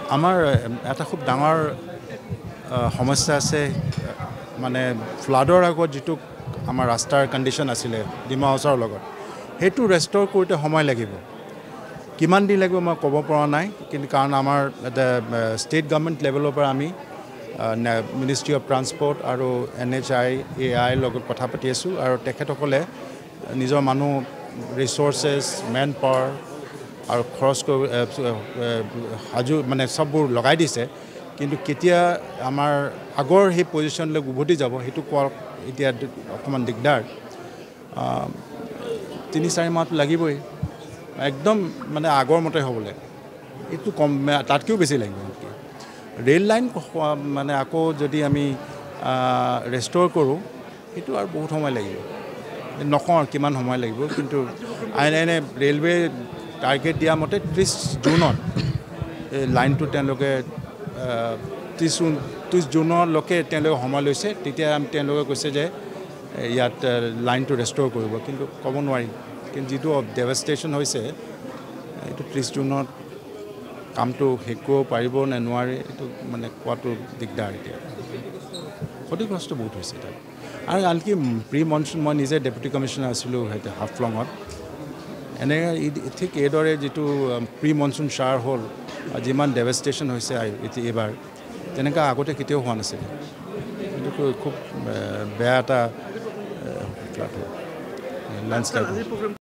আমাৰ এটা খুব ডাঙৰ সমস্যা আছে মানে ফ্লাডৰ আগত যেটো আমাৰ ৰাস্তাৰ কন্ডিশন আছিল ডিমা হাউছৰ লগত হেতু ৰেষ্টৰ কৰিতে সময় লাগিব কিমান দিন লাগিব মই ক'ব পৰা নাই কিন্তু কাৰণ আমাৰ ষ্টেট গভৰ্নমেণ্ট লেভেলৰ পৰা আমি মিনিষ্ট্ৰি অফ ট্ৰান্সপৰ্ট আৰু NHAI লগত কথা পাতি আছো আৰু তেখেতসকলে নিজৰ মানুহ ৰিসোৰ্সেস মেন পাৱাৰ আৰু খৰচ হাজু মানে সববোৰ লগাই দিছে কিন্তু কেতিয়া আমাৰ আগৰ হে পজিশনলৈ উভতি যাব হেতু কোৱা এতিয়া অকমান দিগদাৰ 3-4 মাহ লাগিবই একদম মানে আগৰ মতে হ'বলে এটো কম তাতকেও বেছি লাগিব ৰেল লাইন মানে আকৌ যদি আমি ৰেষ্টৰ কৰো এটো আৰু বহুত সময় লাগিব নকওঁ কিমান সময় লাগিব কিন্তু আইনে ৰেলৱে টাৰ্গেট দিয়া মতে 30 জুনত লাইনটো তেওঁলোকে 30 জুনৰ লকে তেওঁলোকে সময় লৈছে তেতিয়া আমি তেওঁলোকে কৈছে যে ইয়াত লাইনটো ৰেষ্টৰ কৰিব কিন্তু ক'ব নোৱাৰি কিন্তু যেটো ডেভাস্টেশন হৈছে এটো 30 জুনত কামটো হেকো পাৰিব নে নোৱাৰে এটো মানে কোৱাটো দিগদাৰ এতিয়া ক্ষতিগ্ৰস্ত বহুত হৈছে তাত আৰু আনকি প্ৰি মনসুন মই নিজে ডেপুটি কমিশনাৰ আছিলো হেতে হাফলঙত এনে ঠিক এদৰে যেটো প্ৰি মনসুন শাৰ হল যিমান ডেভাস্টেশন হৈছে এবাৰ তেনেকা আগতে কেতিয়াও হোৱা নাছিল এটো খুব বেয়া এটা ল্যান্ডস্লাইড